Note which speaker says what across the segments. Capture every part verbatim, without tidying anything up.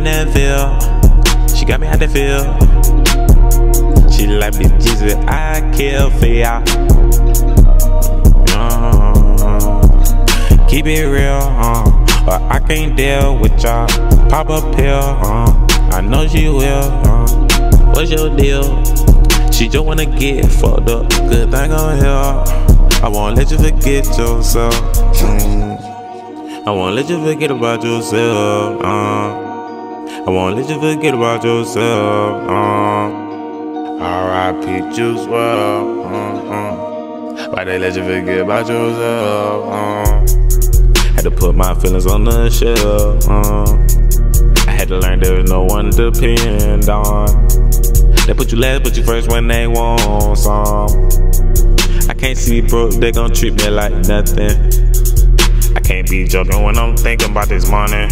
Speaker 1: that feel. She got me out that feel. She like BJeezy, I kill for ya. Uh, keep it real, uh, but I can't deal with y'all. Pop a pill, uh, I know she will. Uh, what's your deal? She just wanna get fucked up. Good thing I'm here. I won't let you forget yourself. Mm. I won't let you forget about yourself. Uh. I won't let you forget about yourself. Uh. R I P Juice world. Uh, uh. Why they let you forget about yourself? Uh. Had to put my feelings on the shelf. Uh. I had to learn there was no one to depend on. They put you last, put you first when they want some. I can't see broke, they gon' treat me like nothing. I can't be joking when I'm thinking about this money.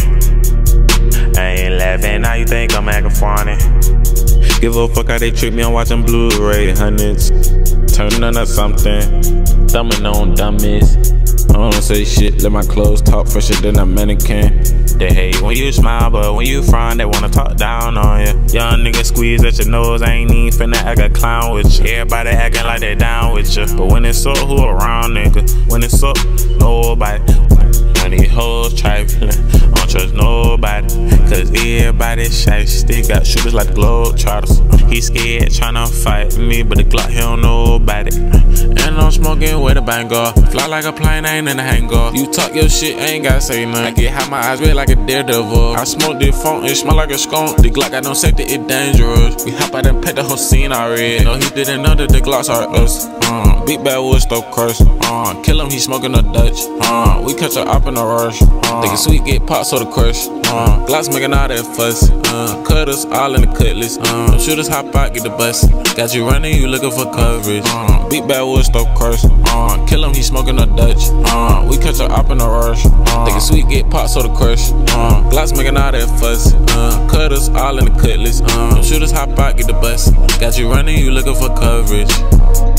Speaker 1: I ain't laughing, now you think I'm acting funny. Give a fuck how they treat me, I'm watching Blu-ray hundreds. Turning on something, thumbing on dummies. I don't say shit, let my clothes talk fresher than a mannequin. They hate when you smile, but when you frown, they wanna talk down on you. Young nigga squeeze at your nose, I ain't even finna act a clown with you. Everybody acting like they down with you, but when it's up, who around, nigga? When it's up, nobody. None of these hoes trifling, I don't trust nobody. Cause everybody shy, still got shooters like the Globetrotters. He scared tryna fight me, but the Glock, he don't know about it. And I'm smoking with a banger. Fly like a plane, I ain't in the hangar. You talk your shit, ain't gotta say nothing. I get high, my eyes red like a daredevil. I smoke this phone, it smell like a skunk. The Glock got no safety, it dangerous. We hop out and pet the whole scene already. No, he didn't know that the Glocks are us. Uh, big bad wood stove curse. Uh, kill him, he smoking a Dutch. Uh, we catch her up in a rush. Uh, Think it's sweet, get popped, so the crush. Uh, Glocks making all that fuss. Uh, cutters all in the cutlass. Uh, shooters hop out, get the bus. Got you running, you looking for coverage. Uh, big bad wood stove curse. Uh, kill him, he smoking a Dutch. Uh, we catch her up in a rush. Uh, Think it's sweet, get popped, so the crush. Uh, Glocks making all that fuss. Uh, cutters all in the cutlass. Uh, shooters hop out, get the bus. Got you running, you looking for coverage.